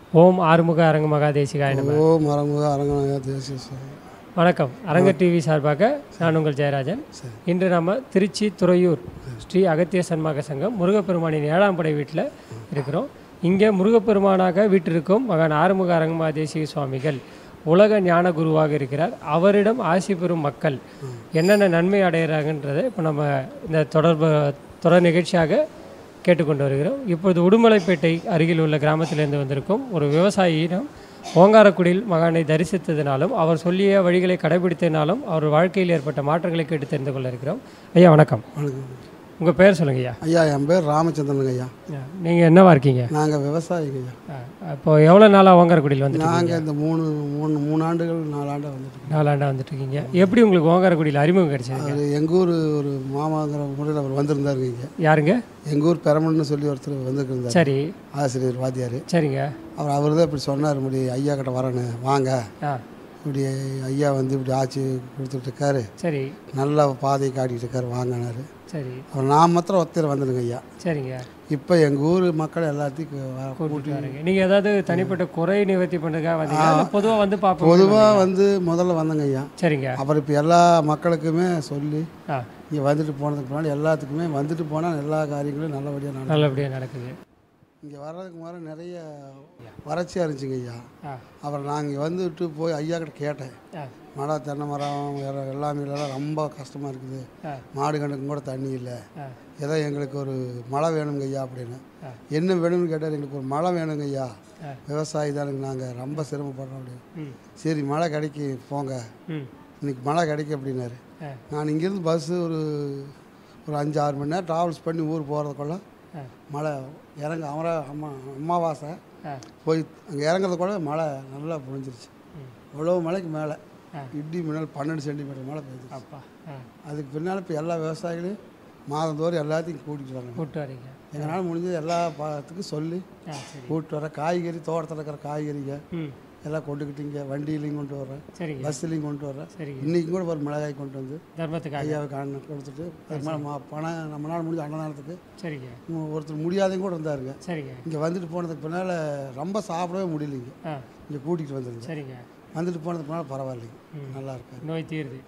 ஓம் ஆறுமுக அரங்க மகாதேசிகாய நம. ஓம் ஆறுமுக அரங்க மகாதேசிகாய. வணக்கம். அரங்க டிவி சார்பாக நான் உங்கள் ஜெயராஜன். இன்று நம்ம திருச்சி துறையூர் ஸ்ரீ அகத்திய சன்மாக சங்கம் முருகப்பெருமானின் 7ஆம் படை வீட்டில் இருக்கிறோம். இங்கே முருகப்பெருமானாக வீட்டிற்கும் மகான் ஆறுமுக அரங்க மகாதேசிக சுவாமிகள் உலக ஞான குருவாக இருக்கிறார். அவரிடம் ஆசி பெறும் மக்கள் என்னென்ன நன்மை அடைகிறாங்கன்றதை இப்போ நம்ம இந்த தொடர் நிகழ்ச்சியாக கேட்டுக்கொண்டு வருகிறோம். இப்பொழுது உடுமலைப்பேட்டை அருகில் உள்ள கிராமத்திலிருந்து வந்திருக்கும் ஒரு விவசாயியிடம் ஓங்காரக்குடியில் மகானை தரிசித்ததினாலும் அவர் சொல்லிய வழிகளை கடைபிடித்ததினாலும் அவர் வாழ்க்கையில் ஏற்பட்ட மாற்றங்களை கேட்டு தெரிந்து கொள்ள இருக்கிறோம். ஐயா வணக்கம். உங்கள் பேர் சொல்லுங்க ஐயா. ஐயா என் பேர் ராமச்சந்திரனுங்க ஐயா. நீங்கள் என்னவா இருக்கீங்க? நாங்கள் விவசாயிங்க ஐயா. இப்போ எவ்வளோ நாளாக ஓங்காரக்குடியில் வந்துட்டு? நாங்கள் இந்த மூணு ஆண்டுகள் 4 ஆண்டாக வந்துட்டு 4 ஆண்டாக வந்துட்டு இருக்கீங்க. எப்படி உங்களுக்கு ஓங்காரக்குடியில் அறிமுகம் கிடைச்சது? அது எங்கள் ஊர் ஒரு மாமாங்கிற முறையில் அவர் வந்திருந்தாருங்க இங்கே. யாருங்க? எங்கள் ஊர் பெரம்பல்னு சொல்லி ஒருத்தர் வந்துருந்தார். சரி. ஆசிரியர் வாத்தியார். சரிங்க. அவர் தான் இப்படி சொன்னார், இப்படி ஐயா கிட்ட வரணும் வாங்க, இப்படி ஐயா வந்து இப்படி ஆட்சி கொடுத்துட்டு இருக்காரு, சரி, நல்ல பாதையை காட்டிகிட்டு இருக்காரு வாங்கினாரு. சரி. அவர் நான் மாத்திரம் ஒருத்தர் வந்துடுங்க ஐயா. சரிங்க. இப்போ எங்கள் ஊர் மக்கள் எல்லாத்தையும் கூட்டி வரீங்க. நீங்கள் ஏதாவது தனிப்பட்ட குறை நிவர்த்தி பண்ணுறதுக்காக வந்தீங்க? பொதுவாக வந்து பார்ப்போம். பொதுவாக வந்து முதல்ல வந்தங்க ஐயா. சரிங்க. அப்புறம் இப்போ எல்லா மக்களுக்குமே சொல்லி இங்கே வந்துட்டு போனதுக்கு முன்னாடி எல்லாத்துக்குமே வந்துட்டு போனால் எல்லா காரியங்களும் நல்லபடியாக நடக்குது. இங்கே வர்றதுக்கு முன்னாடி நிறைய வறட்சியாக இருந்துச்சுங்க ஐயா. அப்புறம் நான் இங்கே வந்துட்டு போய் ஐயா கிட்ட கேட்டேன், மரம் தென்னை மரம் வேறு எல்லாமே ரொம்ப கஷ்டமாக இருக்குது, மாடு கணக்கும் கூட தண்ணி இல்லை, ஏதோ எங்களுக்கு ஒரு மழை வேணுங்க ஐயா அப்படின்னு. என்ன வேணும்னு கேட்டார். எங்களுக்கு ஒரு மழை வேணுங்க ஐயா, விவசாயி தானுங்க, நாங்கள் ரொம்ப சிரமப்படுறோம் அப்படின்னு. சரி மழை கிடைக்கி போங்க, இன்னைக்கு மழை கிடைக்கும் அப்படின்னாரு. நான் இங்கேருந்து பஸ்ஸு ஒரு 5-6 மணி நேரம் ட்ராவல்ஸ் பண்ணி ஊர் போகிறதுக்குள்ள மழை இறங்க அமாவாசை போய் அங்கே இறங்குறதுக்குள்ள மழை நல்லா பொழிஞ்சிருச்சு. இவ்வளோ மழைக்கு மேலே இடி மின்னல் 12 சென்டிமீட்டர் மழை பெய்யுது. அப்பா. அதுக்கு பின்னால் இப்போ எல்லா விவசாயிகளையும் மாதந்தோறும் எல்லாத்தையும் கூட்டிகிட்டு வரீங்க. எங்களால் முடிஞ்சது எல்லா பாத்துக்கும் சொல்லி கூப்பிட்டு வர. காய்கறி தோட்டத்தில் இருக்கிற காய்கறிங்க எல்லாம் கொண்டுக்கிட்டு இங்கே வண்டியிலையும் கொண்டு வர்றேன், பஸ்ஸுலையும் கொண்டு வர்றேன். இன்றைக்கும் கூட ஒரு மிளகாய் கொண்டு வந்து தர்மத்துக்கு ஐயாவுக்கு கொடுத்துட்டு பணம் நம்மளால் முடிஞ்ச அன்னதானத்துக்கு. சரிங்க. ஒருத்தர் முடியாதையும் கூட இருந்தாருங்க. சரிங்க. இங்கே வந்துட்டு போனதுக்கு பின்னால் ரொம்ப சாப்பிடவே முடியலைங்க, இங்கே கூட்டிகிட்டு வந்துருங்க. சரிங்க. வந்துட்டு போனதுக்கு பின்னால் பரவாயில்லைங்க, நல்லா இருக்கு, நோய் தீருது.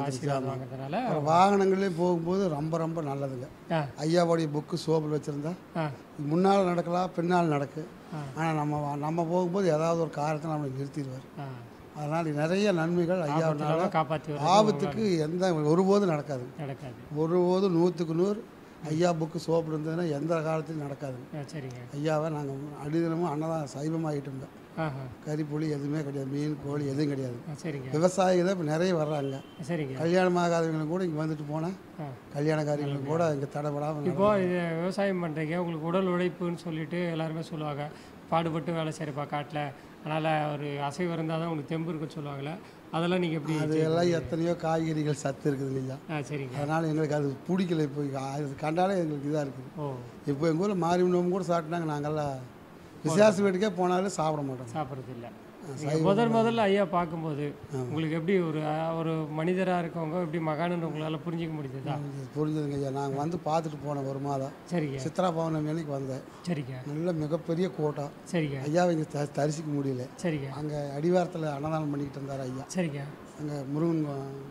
வாகனங்கள்லேயும் போகும்போது ரொம்ப நல்லதுங்க. ஐயாவுடைய புக்கு சோப்பில் வச்சுருந்தா முன்னால் நடக்கலாம் பின்னால் நடக்கு. ஆனால் நம்ம போகும்போது ஏதாவது ஒரு காரணத்தை நம்மளை நிறுத்திடுவார். அதனால் நிறைய நன்மைகள் ஐயாவினால காப்பாற்றி. ஆபத்துக்கு ஒருபோதும் நடக்காது. ஒருபோதும் 100க்கு 100 ஐயா புக்கு சோப்பு இருந்ததுன்னா எந்த காலத்திலும் நடக்காதுங்க. சரிங்க. ஐயாவை நாங்கள் அடிதினமும் அன்னதான் சைவமாகிட்டு இருந்தோம். கறிப்புளி எதுவுமே கிடையாது, மீன் கோழி எதுவும் கிடையாது. சரிங்க. விவசாயிகள் இப்போ நிறைய வர்றாங்க. சரிங்க. கல்யாணம் ஆகாதவங்களும் கூட இங்கே வந்துட்டு போனால் கல்யாண காரியங்களும் கூட இங்கே தடைபடாமல். இப்போது இது விவசாயம் பண்ணுறீங்க, உங்களுக்கு உடல் உழைப்புன்னு சொல்லிட்டு எல்லாருமே சொல்லுவாங்க, பாடுபட்டு வேலை செய்கிறப்பா காட்டில், அதனால் ஒரு அசைவு இருந்தால் தான் உங்களுக்கு தெம்பு இருக்குன்னு சொல்லுவாங்களே, அதெல்லாம் நீங்கள் எப்படி? அது எல்லாம் எத்தனையோ காய்கறிகள் சத்து இருக்குது இல்லையா. சரிங்க. அதனால் எங்களுக்கு அது பிடிக்கல. இப்போ அது கண்டாலே எங்களுக்கு இதாக இருக்குது. இப்போ எங்கள் ஊரில் மாறி நோம்பு கூட சாப்பிட்டாங்க. நாங்கள்லாம் விசேஷ வீட்டுக்கே போனாலும் சாப்பிட மாட்டோம், சாப்பிட்றது இல்லை. முதல்ல ஐயா பார்க்கும்போது உங்களுக்கு எப்படி ஒரு மனிதராக இருக்கவங்க எப்படி மகானன்னு உங்களால் புரிஞ்சிக்க முடியுதா? புரிஞ்சதுங்க ஐயா. நாங்கள் வந்து பார்த்துட்டு போனோம் ஒரு மாதம். சரிங்க. சித்ரா பௌர்ணமி அன்னைக்கு வந்தேன். சரிங்க. நல்ல மிகப்பெரிய கூட்டம். சரிங்க. ஐயாவை இங்கே தரிசிக்க முடியல. சரிங்க. அங்கே அடிவாரத்தில் அன்னதானம் பண்ணிக்கிட்டு இருந்தார் ஐயா. சரிங்க. அங்கே முருகன்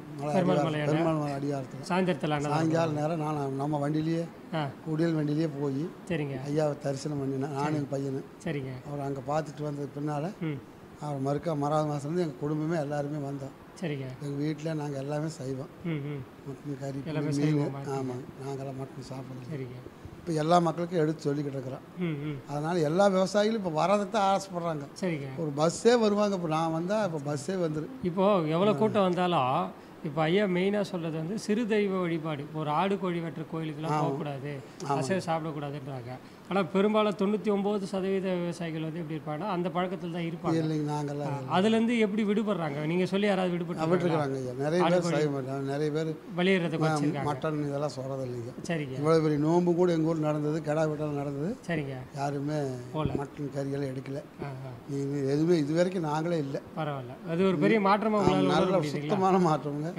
பெருமாள் அடிவாரத்தில் சாயங்காலம் நேரம் நான் நம்ம வண்டியிலேயே குடியல் வண்டியிலேயே போய் சரிங்க ஐயாவை தரிசனம் பண்ணினேன், நானும் எங்கள் பையனு. சரிங்க. அவர் அங்கே பார்த்துட்டு வந்தது பின்னால் அவர் மறாவது மாதத்துலேருந்து எங்கள் குடும்பமே எல்லாருமே வந்தோம். சரிங்க. எங்கள் வீட்டில் நாங்கள் எல்லாமே செய்வோம், மட்டன் கறி மீன். ஆமாம், நாங்கள்லாம் மட்டன் சாப்பிடுவோம். சரிங்க. இப்போ எல்லா மக்களுக்கும் எடுத்து சொல்லிக்கிட்டு இருக்கிறோம். அதனால் எல்லா விவசாயிகளும் இப்போ வரதுக்கு தான் ஆசைப்படுறாங்க. சரிங்க. ஒரு பஸ்ஸே வருவாங்க. இப்போ நான் வந்தால் இப்போ பஸ்ஸே வந்துடும். இப்போது எவ்வளோ கூட்டம் வந்தாலும் இப்போ ஐயா மெயினாக சொல்கிறது வந்து சிறு தெய்வ வழிபாடு. ஒரு ஆடு கோழி வெட்டுற கோயிலுக்கெல்லாம் போகக்கூடாது, அசைவம் சாப்பிடக்கூடாதுன்றாங்க. ஆனால் பெரும்பாலும் 99% விவசாயிகள் வந்து எப்படி இருப்பாங்கன்னா அந்த பழக்கத்தில் தான் இருப்பாங்க. இல்லைங்க, நாங்கள்லாம் அதுலேருந்து எப்படி விடுபடுறாங்க? நீங்கள் சொல்லி யாராவது விடுபட்டுருக்காங்க? நிறைய பேர் செய்ய மாட்டாங்க, நிறைய பேர் வெளியேறதுக்கு மட்டன் இதெல்லாம் சொல்கிறது இல்லைங்க. சரிங்க. இவ்வளோ பெரிய நோம்பு கூட எங்கள் ஊர் நடந்தது, கிடா வெட்டால் நடந்தது. சரிங்க. யாருமே மட்டன் கறியெல்லாம் எடுக்கல. நீங்கள் எதுவுமே இது வரைக்கும் நாங்களே இல்லை. பரவாயில்ல, அது ஒரு பெரிய மாற்றமாக நல்ல சுத்தமான மாற்றமுங்க.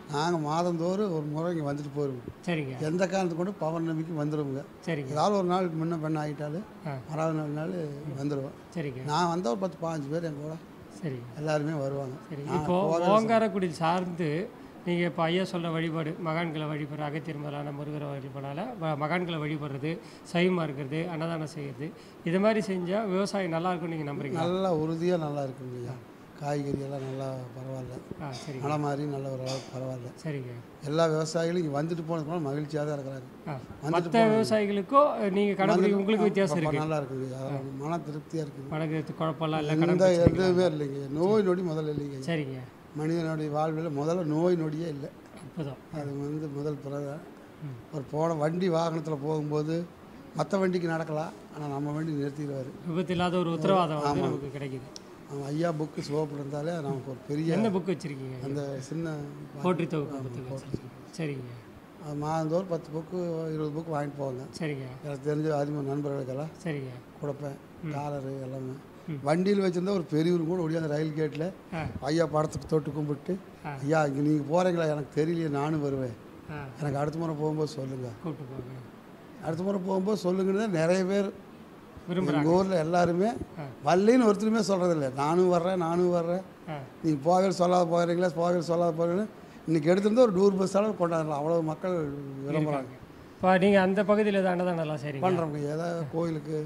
நாங்கள் மாதந்தோறும் ஒரு முறை இங்கே வந்துட்டு போயிடுவோம். சரிங்க. எந்த காரணத்துக்கு கொண்டு பௌர்ணமிக்கு வந்துடுவோங்க. சரிங்க. ஏதாவது ஒரு நாள் முன்ன பெண்ண ஆகிட்டாலும் மறாவது நாள் வந்துடுவோம். சரிங்க. நான் வந்தால் ஒரு 10-15 பேர் என் கூட சரி எல்லாருமே வருவாங்க. சரி. இப்போது ஓங்காரக்குடி சார்ந்து நீங்கள் இப்போ ஐயா சொல்கிற வழிபாடு மகான்களை வழிபடுற அகத்தியர் முதலான முருகரை வழிபடால மகான்களை வழிபடுறது, சைவமாக இருக்கிறது, அன்னதானம் செய்கிறது, இது மாதிரி செஞ்சால் விவசாயம் நல்லா இருக்கும்னு நீங்கள் நம்புறீங்க? நல்லா உறுதியாக நல்லா இருக்குங்க ஐயா. காய்கறி எல்லாம் நல்லா பரவாயில்ல. சரி. மழை மாதிரி நல்ல ஒரு அளவுக்கு பரவாயில்ல. சரிங்க. எல்லா விவசாயிகளும் இங்கே வந்துட்டு போனதுனால மகிழ்ச்சியாக தான் இருக்கிறாங்க. மற்ற விவசாயிகளுக்கோ நீங்கள் கடைபிடி உங்களுக்கு வித்தியாசம் இருக்குது? நல்லா இருக்குங்க. மன திருப்தியாக இருக்குது. மன குழப்பம்லாம் இல்லை? எந்த எதுவுமே இல்லைங்க. நோய் நொடி முதல்ல இல்லைங்க. சரிங்க. மனிதனுடைய வாழ்வில் முதல்ல நோய் நொடியே இல்லை. அற்புதம். அது முதல் பிறகு ஒரு வண்டி வாகனத்தில் போகும்போது மற்ற வண்டிக்கு நடக்கலாம், ஆனால் நம்ம வண்டி நிறுத்திடுவார். விபத்து இல்லாத ஒரு உத்தரவாதம் நமக்கு கிடைக்குது. ஐயா புக்கு சோப்பு இருந்தாலே நமக்கு ஒரு பெரிய என்ன புக்கு வச்சுருக்கீங்க? அந்த சின்ன போற்றி தொகுப்பு. சரிங்க. அது மாதந்தோறும் 10 புக்கு 20 புக்கு வாங்கிட்டு போவாங்க. சரிங்க. எனக்கு தெரிஞ்ச அறிமுக நண்பர்களுக்கெல்லாம் சரிங்க கொடுப்பேன். டாலரு எல்லாமே வண்டியில் வச்சுருந்தா ஒரு பெரியவர் கூட ஒடியாந்து ரயில் கேட்டில் ஐயா படத்துக்கு தொட்டு கும்பிட்டு, ஐயா இங்கே நீங்கள் போகிறீங்களா, எனக்கு தெரியலையே, நானும் வருவேன், எனக்கு அடுத்த முறை போகும்போது சொல்லுங்கள், கூப்பிட்டு போங்க, அடுத்த முறை போகும்போது சொல்லுங்கன்னு தான் நிறைய பேர் எங்கள் ஊரில் எல்லாருமே வரலின்னு ஒருத்தருமே சொல்கிறதில்ல. நானும் வர்றேன் நீங்கள் போகவே சொல்லாத போகிறீங்களா, போகவே சொல்லாத போகிறீங்களா, இன்றைக்கி எடுத்துருந்து ஒரு 100 பஸ் அளவு கொண்டாடலாம். அவ்வளோ மக்கள் விரும்புகிறாங்க. இப்போ நீங்கள் அந்த பகுதியில் தான் அன்னதானம் சரி பண்ணுறோங்க. ஏதாவது கோயிலுக்கு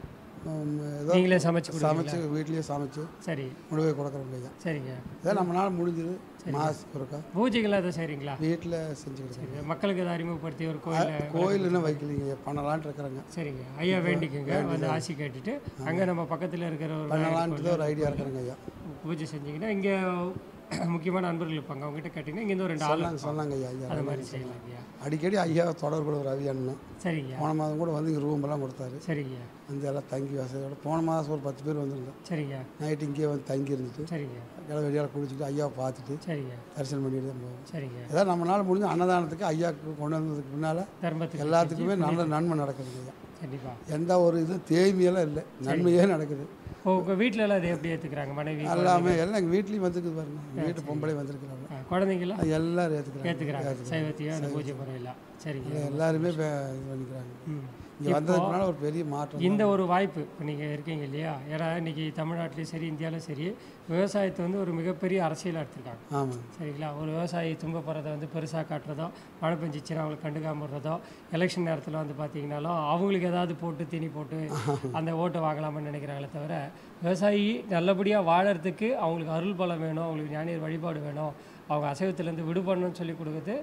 நீங்களே சமைச்சு வீட்லேயே சமைச்சு சரி முடிவை கொடுக்குறோம் ஐயா. சரிங்க. இதான் நம்மளால் முடிஞ்சது. மாதத்துக்கு ஒருக்கா பூஜைகள் எதாவது சரிங்களா? வீட்டில் செஞ்சுக்கிட்டு மக்களுக்கு அதை அறிமுகப்படுத்தி ஒரு கோயிலுன்னு வைக்கலிங்க, பண்ணலான்ட்டு இருக்கிறாங்க. சரிங்க. ஐயா வேண்டிக்குங்க, வந்து ஆசி கேட்டுட்டு அங்கே நம்ம பக்கத்தில் இருக்கிற ஒரு பண்ணலான்ட்டு ஒரு ஐடியா இருக்கிறேங்க ஐயா. பூஜை செஞ்சிங்கன்னா இங்கே முக்கியமான நண்பர்கள் இருப்பாங்க, அவங்ககிட்ட கேட்டிங்கன்னா இங்கேருந்து ஒரு 2 ஆள் சொன்னாங்க ஐயா. அது மாதிரி செய்யலாம் ஐயா. அடிக்கடி ஐயா தொடர்பு ஒரு ரவி அண்ணன். சரிங்க. போன மாதம் கூட வந்து இங்கே ரூமெல்லாம் கொடுத்தாரு. சரிங்க. வந்து எல்லாம் தங்கி வசதியோட போன மாதம் ஒரு 10 பேர் வந்துருந்தோம். சரிங்க. நைட்டு இங்கேயே வந்து தங்கி இருந்துட்டு சரிங்க எல்லாம் வெளியால் குடிச்சிட்டு ஐயாவை பார்த்துட்டு சரிங்க தரிசனம் பண்ணிட்டு தான் போவோம். சரிங்க. ஏதாவது நம்மளால் முடிஞ்ச அன்னதானத்துக்கு ஐயாவுக்கு கொண்டு வந்ததுக்கு பின்னால் தர்மத்துக்கு எல்லாத்துக்குமே நல்ல நன்மை நடக்குதுங்க ஐயா. கண்டிப்பாக எந்த ஒரு இதுவும் தேய்மையெல்லாம் இல்லை, நன்மையே நடக்குது. உங்கள் வீட்டில் எல்லாம் அதை எப்படி ஏற்றுக்கிறாங்க? மனைவி எல்லாமே எல்லாம் எங்கள் வீட்லேயும் வந்துருக்குது பாருங்க. வீட்டு பொம்பளை வந்துருக்குறாங்க, குழந்தைங்களா எல்லாரும் ஏற்றுக்கிறாங்க சைவத்தையும் அந்த பூஜை முறையெல்லாம். சரிங்க. எல்லாருமே இது பண்ணிக்கிறாங்க. இங்கே வந்ததுனால ஒரு பெரிய மாற்றம். இந்த ஒரு வாய்ப்பு இப்போ நீங்கள் இருக்கீங்க இல்லையா? ஏன்னா இன்றைக்கி தமிழ்நாட்டிலையும் சரி இந்தியாவிலும் சரி விவசாயத்தை வந்து ஒரு மிகப்பெரிய அரசியலாக எடுத்திருக்காங்க. ஆமாம். சரிங்களா? ஒரு விவசாயி துன்பப்படுறதை வந்து பெருசாக காட்டுறதோ, மழை பெஞ்சிச்சுன்னா அவங்களுக்கு கண்டுக்காம விடுறதோ, எலெக்ஷன் நேரத்தில் வந்து பார்த்திங்கனாலும் அவங்களுக்கு ஏதாவது போட்டு தீனி போட்டு அந்த ஓட்டை வாங்கலாம்னு நினைக்கிறாங்களே தவிர, விவசாயி நல்லபடியாக வாழறதுக்கு அவங்களுக்கு அருள் பலம் வேணும், அவங்களுக்கு ஞானியர் வழிபாடு வேணும், அவங்க அசைவத்திலேருந்து விடுபடணும்னு சொல்லி கொடுக்குறது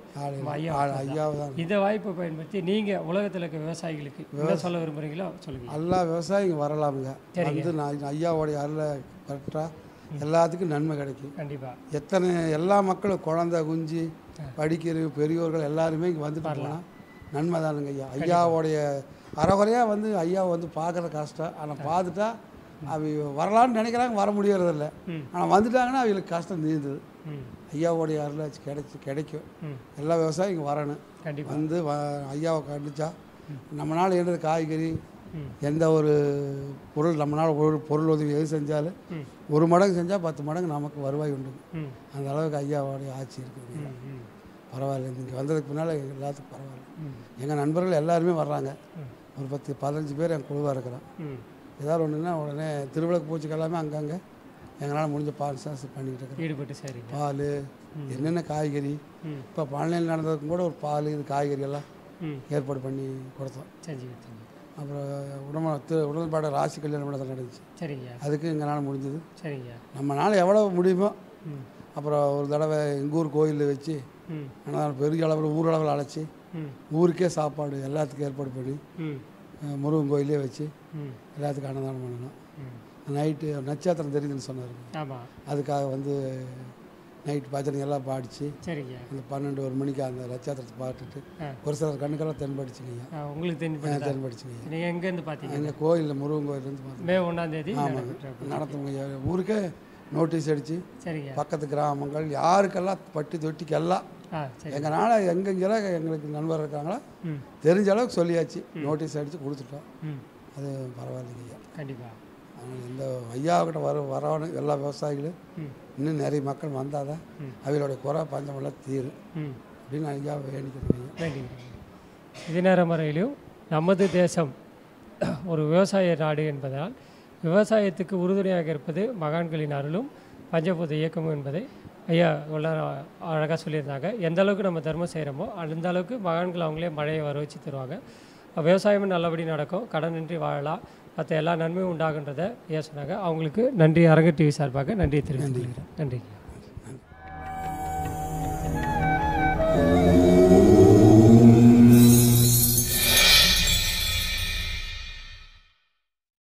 ஐயா. இந்த வாய்ப்பை பயன்படுத்தி நீங்கள் உலகத்தில் இருக்க விவசாயிகளுக்கு என்ன சொல்ல விரும்புகிறீங்களோ சொல்லுங்கள். எல்லா விவசாயிங்க வரலாமுங்க. வந்து நான் ஐயாவோடைய அருளை கரெக்டாக எல்லாத்துக்கும் நன்மை கிடைக்கும். கண்டிப்பாக. எத்தனை எல்லா மக்களும் குழந்தை குஞ்சு படிக்கிற பெரியோர்கள் எல்லாருமே இங்கே வந்துட்டு போனால் நன்மை தானுங்க ஐயா. ஐயாவோடைய அறகுறையாக வந்து ஐயாவை வந்து பார்க்குற கஷ்டம், ஆனால் பார்த்துட்டா அவங்க வரலான்னு நினைக்கிறாங்க, வர முடியறதில்ல. ஆனால் வந்துட்டாங்கன்னா அவங்களுக்கு கஷ்டம் தீர்ந்தது. ஐயாவோடைய அருளாச்சு கிடைக்கும். எல்லா விவசாயியும் இங்கே வரணும். கண்டிப்பாக வந்து ஐயாவை கண்டிச்சா நம்மளால் என்னது காய்கறி எந்த ஒரு பொருள் நம்மளால் ஒரு பொருள் உதவி எது செஞ்சாலும் 1 மடங்கு செஞ்சால் 10 மடங்கு நமக்கு வருவாய் உண்டு. அந்த அளவுக்கு ஐயாவோடைய ஆட்சி இருக்குது. பரவாயில்ல. இங்கே வந்ததுக்கு பின்னால் எல்லாத்துக்கும் பரவாயில்ல. எங்கள் நண்பர்கள் எல்லாருமே வர்றாங்க. ஒரு 10-15 பேர் என் குழுவாக இருக்கிறோம். ஏதாவது ஒன்றுன்னா உடனே திருவிளக்கு பூச்சிக்கு எல்லாமே அங்கங்கே எங்களால் முடிஞ்ச பால் பண்ணிக்கிட்டு இருக்கோம். ஈடுபட்டு சரி பால் என்னென்ன காய்கறி இப்போ பழனியில் நடந்ததுக்கும் கூட ஒரு பால் இது காய்கறி எல்லாம் ஏற்பாடு பண்ணி கொடுத்தோம். அப்புறம் உடல்பாடு ராசி கல்யாணம் கூட நடந்துச்சு. சரிங்க. அதுக்கு எங்களால் முடிஞ்சது. சரிங்க. நம்மளால் எவ்வளோ முடியுமோ. அப்புறம் ஒரு தடவை எங்கள் ஊர் கோயிலில் வச்சு ஆனால் பெரிய அளவில் ஊரளவில் அழைச்சி ஊருக்கே சாப்பாடு எல்லாத்துக்கும் ஏற்பாடு பண்ணி முருகன் கோயிலே வச்சு எல்லாத்துக்கும் அன்னதானம் பண்ணணும். நைட்டு நட்சத்திரம் தெரியுதுன்னு சொன்னார். ஆமாம். அதுக்காக வந்து நைட்டு பஜனை எல்லாம் பாடிச்சு. சரிங்க. அந்த 12-1 மணிக்கு அந்த நட்சத்திரத்தை பாட்டுட்டு ஒரு சிலர் கண்ணுக்கெல்லாம் தென்படிச்சுங்க. உங்களுக்கு தென்படிச்சுங்க. நீங்கள் எங்கேருந்து பார்த்தீங்க? எங்கள் கோயிலில் முருகன் கோயிலேருந்து பார்த்தீங்க. மே 1ஆம் தேதி ஆமாம் நடத்துங்க. ஊருக்கே நோட்டீஸ் அடித்து சரிங்க பக்கத்து கிராமங்கள் யாருக்கெல்லாம் பட்டி தொட்டிக்கு எல்லாம் எங்களால் எங்கெங்கெல்லாம் எங்களுக்கு நண்பர் இருக்காங்களோ தெரிஞ்ச அளவுக்கு சொல்லியாச்சு. நோட்டீஸ் அடித்து கொடுத்துட்டோம். அது பரவாயில்லைங்க ஐயா. கண்டிப்பாக இந்த ஐயாவுக்கிட்ட வரணும் எல்லா விவசாயிகளும் இன்னும் நிறைய மக்கள் வந்தால் தான் அவங்களுடைய குறை பஞ்சமெல்லாம் தீரும் அப்படின்னு நான் ஐயா வேண்டிக்கிறேன். இதே நேரம் வரையிலும் நமது தேசம் ஒரு விவசாய நாடு என்பதால் விவசாயத்துக்கு உறுதுணையாக இருப்பது மகான்களின் அருளும் பஞ்சபூத இயக்கமும் என்பதை ஐயா அழகாக சொல்லியிருந்தாங்க. எந்த அளவுக்கு நம்ம தர்மம் செய்கிறோமோ அந்த அளவுக்கு மகான்கள் அவங்களே மழையை வர வச்சு தருவாங்க. விவசாயமும் நல்லபடி நடக்கும், கடனின்றி வாழலாம், மற்ற எல்லா நன்மையும் உண்டாகுன்றதை ஐயா சொன்னாங்க. அவங்களுக்கு நன்றி அரங்க டிவி சார்பாக நன்றி தெரிவித்துக்கிறேன். நன்றி.